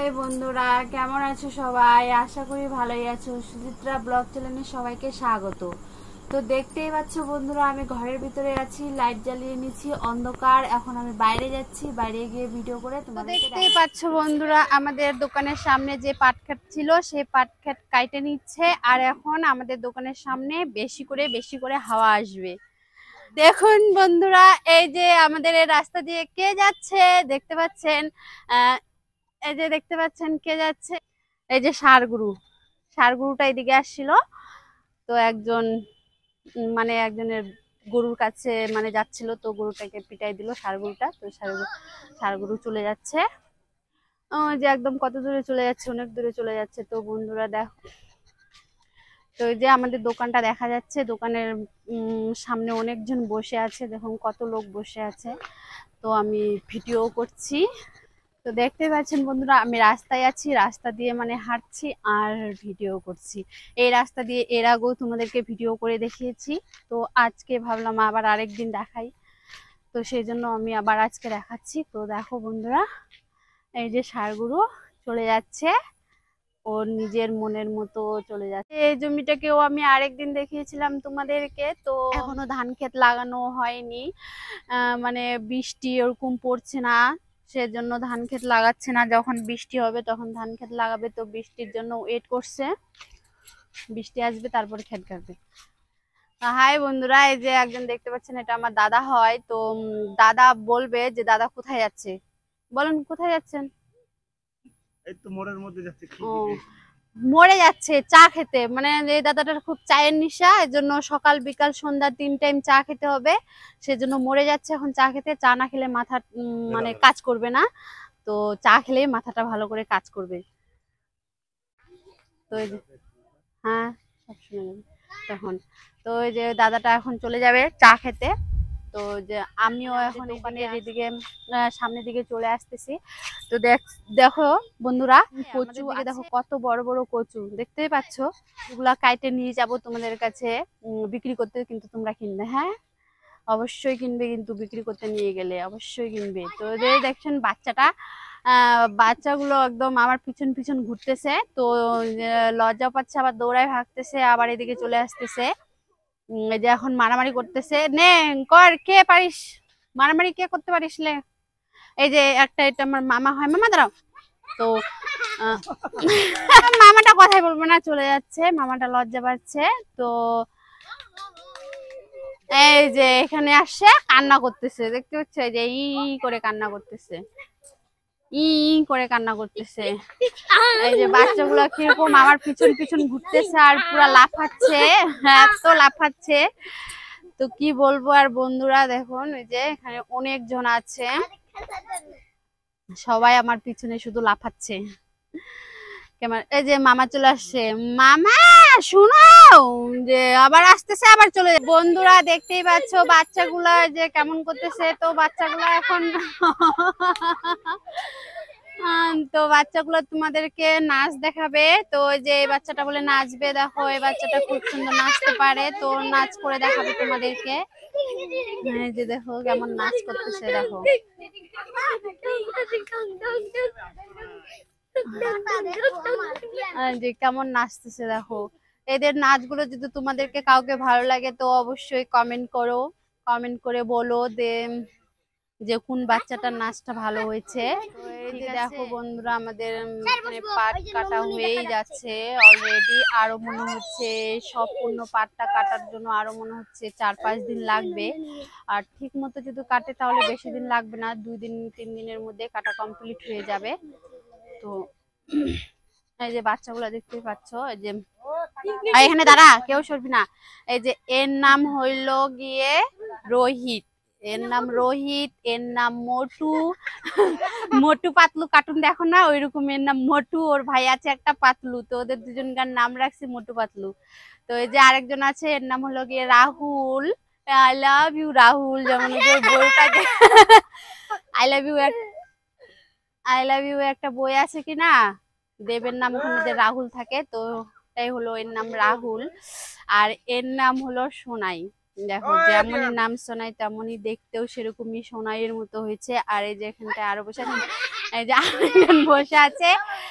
High বন্ধুরা, কেমন আছো সবাই? আশা করি ভালোই আছো। সুচিত্রা ব্লগ চ্যানেলে সবাইকে স্বাগত। তো দেখতেই পাচ্ছ বন্ধুরা, আমি ঘরের ভিতরে আছি, লাইট জ্বালিয়ে নিচ্ছি, অন্ধকার। এখন আমি বাইরে যাচ্ছি, বাইরে গিয়ে ভিডিও করে তোমাদের দেখতেই পাচ্ছ বন্ধুরা, আমাদের দোকানের সামনে যে পাট ক্ষেত ছিল সেই পাট ক্ষেত কাইটে নিচ্ছে। আর এখন আমাদের দোকানের সামনে বেশি করে হাওয়া আসবে। দেখুন বন্ধুরা, এই যে আমাদের এই রাস্তা দিয়ে কে যাচ্ছে দেখতে পাচ্ছেন? এই যে দেখতে পাচ্ছেন কে যাচ্ছে, এই যে ষাঁড় গরুটা এদিকে আসছিল। তো একজনের গরুর কাছে যাচ্ছিল, তো গরুটাকে পিটাই দিল ষাঁড় গরুটা। তো ষাঁড় গরু চলে যাচ্ছে, যে একদম কত দূরে চলে যাচ্ছে, অনেক দূরে চলে যাচ্ছে। তো বন্ধুরা দেখো, তো এই যে আমাদের দোকানটা দেখা যাচ্ছে, দোকানের সামনে অনেকজন বসে আছে, দেখুন কত লোক বসে আছে। তো আমি ভিডিও করছি। তো দেখতে পাচ্ছেন বন্ধুরা, আমি রাস্তায় আছি, রাস্তা দিয়ে হাঁটছি আর ভিডিও করছি। এই রাস্তা দিয়ে এর আগেও তোমাদেরকে ভিডিও করে দেখিয়েছি। তো আজকে ভাবলাম আবার আরেকদিন দেখাই, তো সেই জন্য আমি আবার আজকে দেখাচ্ছি। তো দেখো বন্ধুরা, এই যে ষাঁড় গরু চলে যাচ্ছে, ওর নিজের মনের মতো চলে যাচ্ছে। এই জমিটাকেও আমি আরেকদিন দেখিয়েছিলাম তোমাদেরকে। তো এখনো ধান ক্ষেত লাগানো হয়নি, বৃষ্টি ওরকম পড়ছে না, সেজন্য ধান ক্ষেত লাগাচ্ছে না। যখন বৃষ্টি হবে তখন ধান ক্ষেত লাগাবে। তো বৃষ্টির জন্য ওয়েট করছে, বৃষ্টি আসবে তারপরে ক্ষেত কাটবে। হাই বন্ধুরা, এই যে একজন দেখতে পাচ্ছেন, এটা আমার দাদা হয়। তো দাদা বলবে যে দাদা কোথায় যাচ্ছে, বলেন কোথায় যাচ্ছেন? এই তো মোড়ের মধ্যে যাচ্ছে। ও, মরে যাচ্ছে চা খেতে। এই দাদাটার খুব চায়ের নেশা, এর জন্য সকাল বিকাল সন্ধ্যা 3 টাইম চা খেতে হবে। সেজন্য মরে যাচ্ছে এখন চা খেতে। চা না খেলে মাথা কাজ করবে না। তো চা খেলে মাথাটা ভালো করে কাজ করবে। তো হ্যাঁ, সব শুনে যাবে তখন। তো ওই যে দাদাটা এখন চলে যাবে চা খেতে। তো যে আমিও এখন দোকানের এদিকে সামনের দিকে চলে আসতেছি। তো দেখো বন্ধুরা, কচু দেখো কত বড় বড় কচু দেখতেই পাচ্ছ। এগুলা কাইটে নিয়ে যাব তোমাদের কাছে বিক্রি করতে, কিন্তু তোমরা কিনবে। হ্যাঁ, অবশ্যই কিনবে, কিন্তু বিক্রি করতে নিয়ে গেলে অবশ্যই কিনবে। তো দেখছেন বাচ্চাগুলো একদম আমার পিছন পিছন ঘুরতেছে। তো লজ্জা পাচ্ছে, আবার দৌড়ায় ভাগতেছে, আবার এদিকে চলে আসতেছে। এই যে এখন মারামারি করতেছে, নে কর, কে পারিস মারামারি, কে করতে পারিস লে। এই যে এটা আমার মামা হয়, মামা দাঁড়াও। তো মামাটা কথাই বলবো না, চলে যাচ্ছে, মামাটা লজ্জা পাচ্ছে। তো এই যে এখানে আসছে, কান্না করতেছে, দেখতে পাচ্ছ, এই যে করে কান্না করতেছে, করে কান্না করতেছে। এই যে বাচ্চাগুলো কিরকম আমার পিছন পিছন ঘুরতেছে আর পুরা লাফাচ্ছে, এত লাফাচ্ছে। তো কি বলবো আর বন্ধুরা, দেখুন এই যে এখানে অনেকজন আছে, সবাই আমার পিছনে শুধু লাফাচ্ছে। কেমন, এই যে মামা চলে আসছে, মামা শুনো, যে আবার আসতেছে, আবার চলে যায়। বন্ধুরা দেখতেই পাচ্ছ বাচ্চাগুলা যে কেমন করতেছে। তো বাচ্চাগুলা এখন তো বাচ্চাগুলো তোমাদেরকে নাচ দেখাবে। তো ওই যে এই বাচ্চাটা বলে নাচবে, দেখো এই বাচ্চাটা খুব সুন্দর নাচতে পারে, তো নাচ করে দেখাবে তোমাদেরকে। এই যে দেখো কেমন নাচ করতেছে, দেখো যে কেমন নাচতেছে, দেখো। এদের নাচগুলো যদি তোমাদেরকে কাউকে ভালো লাগে তো অবশ্যই কমেন্ট করো, কমেন্ট করে বলো যে কোন বাচ্চাটার নাচটা ভালো হয়েছে। দেখো বন্ধুরা, আমাদের পাট কাটা হয়েই যাচ্ছে অলরেডি। আরো মনে হচ্ছে সম্পূর্ণ পাটটা কাটার জন্য আরো মনে হচ্ছে 4-5 দিন লাগবে। আর ঠিক মতো যদি কাটে তাহলে বেশি দিন লাগবে না, 2 দিন 3 দিনের মধ্যে কাটা কমপ্লিট হয়ে যাবে। তো এই যে বাচ্চাগুলো দেখতে পাচ্ছ, এই যে এখানে দাঁড়া, কেউ সরবি না। এই যে এর নাম হইল গিয়ে রোহিত, এর নাম রোহিত, এর নাম মোটু। মোটু পাতলু কার্টুন দেখো না, ওইরকম এর নাম মোটু, ওর ভাই আছে একটা পাতলু। তো ওদের দুজনকার নাম রাখছি মোটু পাতলু। তো এই যে আরেকজন আছে, এর নাম হলো গিয়ে Rahul. I love you Rahul, যেমন ওই বইটাকে আই লাভ ইউ একটা বই আছে কিনা, দেবের নাম ওখানে রাহুল থাকে, তো তাই হলো এর নাম রাহুল। আর এর নাম হলো সোনাই। দেখো যেমনই নাম সোনাই তেমনই দেখতেও সেরকমই সোনাইয়ের মতো হয়েছে। আর এই যে এখানটায় আরো বসে আছে, এই যে আরেকজন বসে আছে,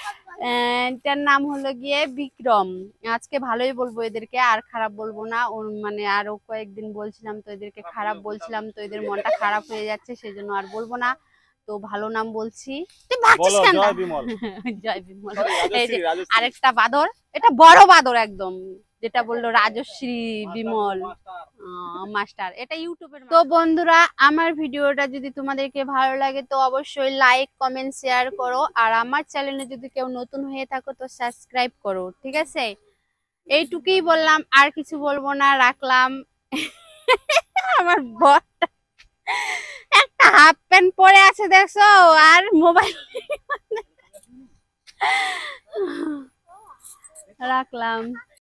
এটার নাম হলো গিয়ে বিক্রম। আজকে ভালোই বলবো এদেরকে, আর খারাপ বলবো না। মানে আরো কয়েকদিন বলছিলাম তো এদেরকে খারাপ বলছিলাম, তো এদের মনটা খারাপ হয়ে যাচ্ছে, সেই জন্য আর বলবো না। তো ভালো নাম বলছি। তুই ভাবছিস বলো কেন? জয় বিমল। জয় বিমল। Sorry, এই যে রাজশ্রী, রাজশ্রী। আরেকটা বাদর, এটা বড় বাদর একদম, যেটা বললো রাজশ্রী বিমল মাস্টার, এটা ইউটিউবের। তো বন্ধুরা, আমার ভিডিওটা যদি তোমাদেরকে ভালো লাগে তো অবশ্যই লাইক কমেন্ট শেয়ার করো, আর আমার চ্যানেলে যদি কেউ নতুন হয়ে থাকো তো সাবস্ক্রাইব করো, ঠিক আছে? এইটুকুই বললাম, আর কিছু বলবো না, রাখলাম। আমার বর একটা হাফ প্যান্ট পরে আছে দেখছো, আর মোবাইল রাখলাম।